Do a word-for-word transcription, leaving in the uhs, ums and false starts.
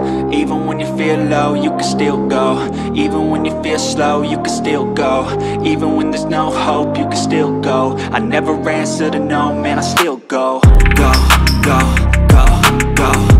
Even when you feel low, you can still go. Even when you feel slow, you can still go. Even when there's no hope, you can still go. I never answer to no, man, I still go. Go, go, go, go.